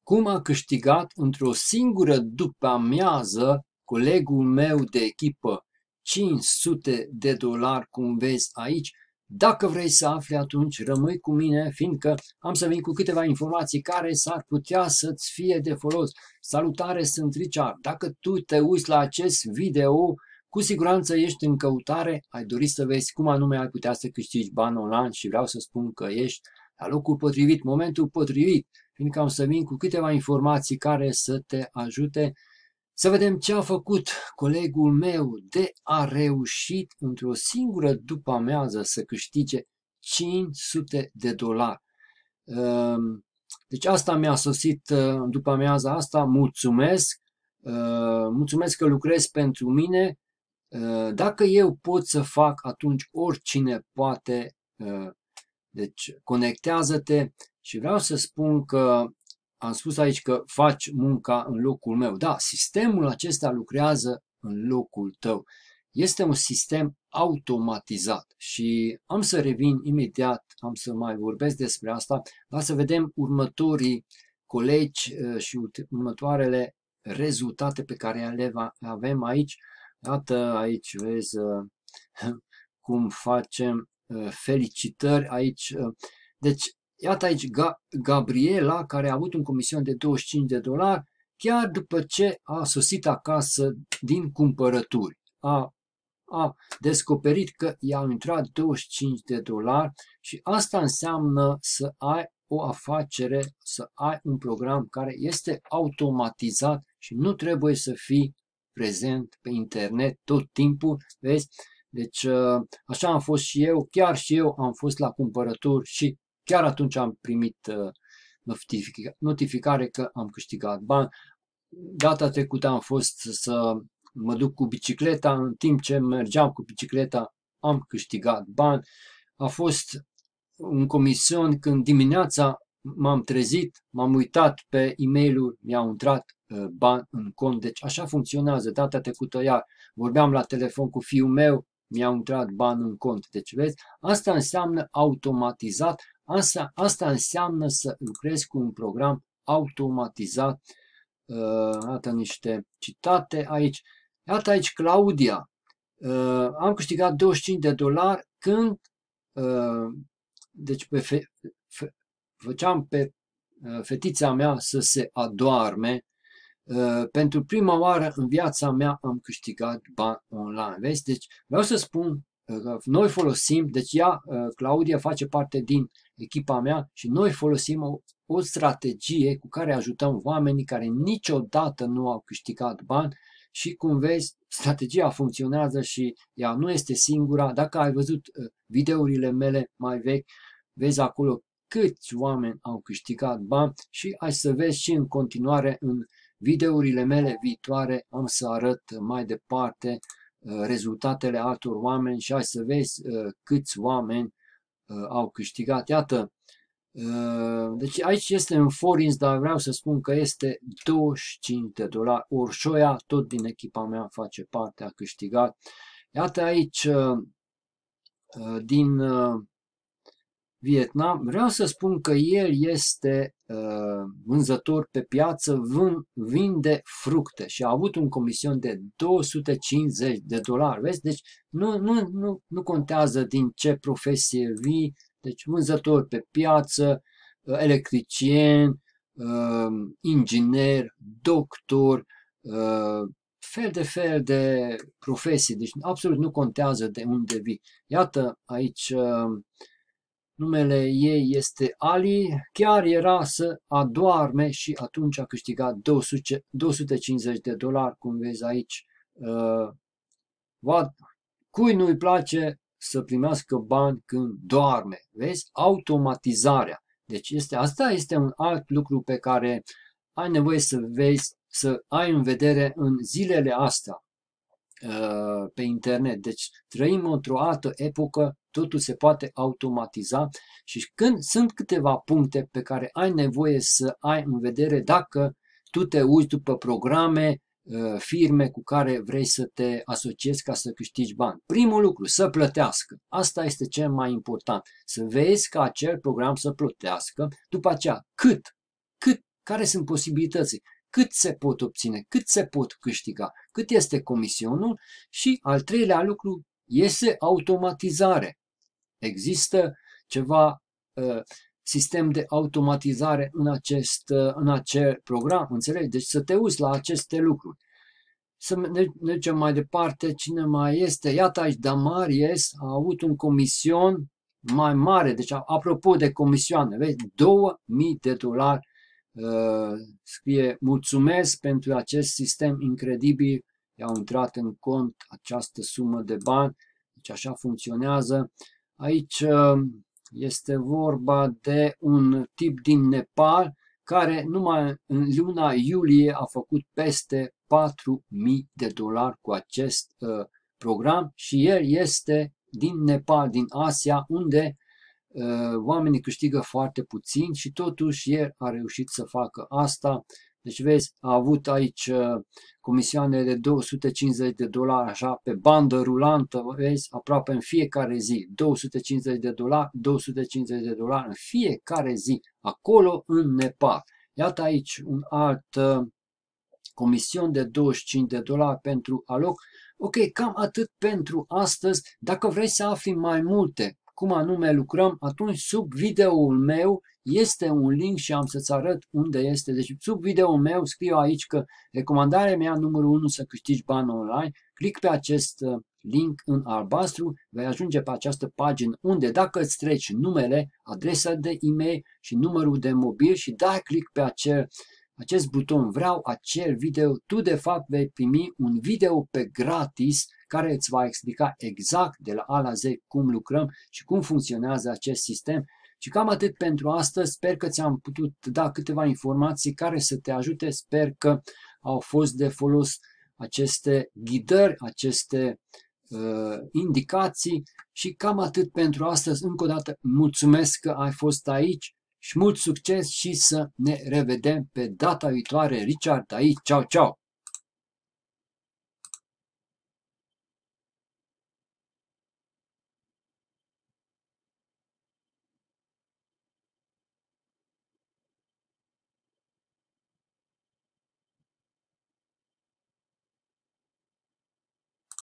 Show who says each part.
Speaker 1: cum a câștigat într-o singură după-amiază colegul meu de echipă $500, cum vezi aici. Dacă vrei să afli, atunci rămâi cu mine, fiindcă am să vin cu câteva informații care s-ar putea să-ți fie de folos. Salutare, sunt Richard. Dacă tu te uiți la acest video, cu siguranță ești în căutare, ai dorit să vezi cum anume ai putea să câștigi bani online și vreau să spun că ești la locul potrivit, momentul potrivit, fiindcă am să vin cu câteva informații care să te ajute să vedem ce a făcut colegul meu de a reușit într-o singură după-amiază să câștige $500. Deci asta mi-a sosit în după-amiaza asta, mulțumesc, mulțumesc că lucrezi pentru mine. Dacă eu pot să fac, atunci oricine poate. Deci conectează-te și vreau să spun că am spus aici că faci munca în locul meu. Da, sistemul acesta lucrează în locul tău. Este un sistem automatizat și am să revin imediat, am să mai vorbesc despre asta, dar să vedem următorii colegi și următoarele rezultate pe care le avem aici. Iată aici, vezi cum facem. Felicitări aici. Deci, iată aici Gabriela, care a avut un comision de $25, chiar după ce a sosit acasă din cumpărături. A descoperit că i-au intrat $25 și asta înseamnă să ai o afacere, să ai un program care este automatizat și nu trebuie să fii prezent pe internet tot timpul, vezi? Deci așa am fost și eu, chiar și eu am fost la cumpărături și chiar atunci am primit notificare că am câștigat bani. Data trecută am fost să mă duc cu bicicleta, în timp ce mergeam cu bicicleta am câștigat bani. A fost un comision când dimineața m-am trezit, m-am uitat pe e-mail-uri, mi-au intrat bani în cont. Deci așa funcționează. Data trecută iar vorbeam la telefon cu fiul meu, mi-au intrat bani în cont. Deci vezi, asta înseamnă automatizat, asta înseamnă să lucrezi cu un program automatizat. Iată niște citate aici. Iată aici Claudia. Am câștigat $25 când deci făceam pe fetița mea să se adoarme. Pentru prima oară în viața mea am câștigat bani online. Vezi? Deci vreau să spun că noi folosim, deci Claudia face parte din echipa mea și noi folosim o strategie cu care ajutăm oamenii care niciodată nu au câștigat bani și cum vezi, strategia funcționează și ea nu este singura. Dacă ai văzut videourile mele mai vechi, vezi acolo câți oameni au câștigat bani și ai să vezi și în continuare în videourile mele viitoare am să arăt mai departe rezultatele altor oameni și hai să vezi câți oameni au câștigat. Iată, deci aici este în forints, dar vreau să spun că este $25. Orșoia, tot din echipa mea face parte, a câștigat. Iată aici din Vietnam, vreau să spun că el este vânzător pe piață, vinde fructe și a avut un comision de $250. Vezi? Deci nu contează din ce profesie vii, deci vânzător pe piață, electrician, inginer, doctor, fel de profesii, deci absolut nu contează de unde vii. Iată aici numele ei este Ali, chiar era să adoarme și atunci a câștigat $250, cum vezi aici. Cui nu-i place să primească bani când doarme? Vezi? Automatizarea. Deci asta este un alt lucru pe care ai nevoie să vezi, să ai în vedere în zilele astea pe internet. Deci trăim într-o altă epocă, totul se poate automatiza și când sunt câteva puncte pe care ai nevoie să ai în vedere dacă tu te uiți după programe, firme cu care vrei să te asociezi ca să câștigi bani. Primul lucru, să plătească. Asta este cel mai important. Să vezi ca acel program să plătească. După aceea, cât care sunt posibilitățile, cât se pot obține, cât se pot câștiga, cât este comisionul și al treilea lucru este automatizare. Există ceva sistem de automatizare în acel program, înțelegi? Deci să te uiți la aceste lucruri. Să ne ducem mai departe, cine mai este? Iată aici, Damaries a avut un comision mai mare, deci apropo de comisioane, vezi, $2000, scrie mulțumesc pentru acest sistem incredibil, i-au intrat în cont această sumă de bani, deci așa funcționează. Aici este vorba de un tip din Nepal care numai în luna iulie a făcut peste $4000 cu acest program și el este din Nepal, din Asia, unde oamenii câștigă foarte puțin și totuși el a reușit să facă asta. Deci vezi, a avut aici comisioane de $250 așa pe bandă rulantă, vezi, aproape în fiecare zi, $250, $250 în fiecare zi, acolo în Nepal. Iată aici un alt comision de $25 pentru aloc. Ok, cam atât pentru astăzi. Dacă vrei să afli mai multe cum anume lucrăm, atunci sub videoul meu este un link și am să-ți arăt unde este. Deci sub videoul meu scriu aici că recomandarea mea numărul 1 să câștigi bani online. Click pe acest link în albastru, vei ajunge pe această pagină unde dacă îți treci numele, adresa de e-mail și numărul de mobil și dai click pe acest buton vreau acel video, tu de fapt vei primi un video pe gratis care îți va explica exact de la A la Z cum lucrăm și cum funcționează acest sistem. Și cam atât pentru astăzi, sper că ți-am putut da câteva informații care să te ajute, sper că au fost de folos aceste ghidări, aceste indicații și cam atât pentru astăzi. Încă o dată mulțumesc că ai fost aici și mult succes și să ne revedem pe data viitoare. Richard aici, ciao, ciao!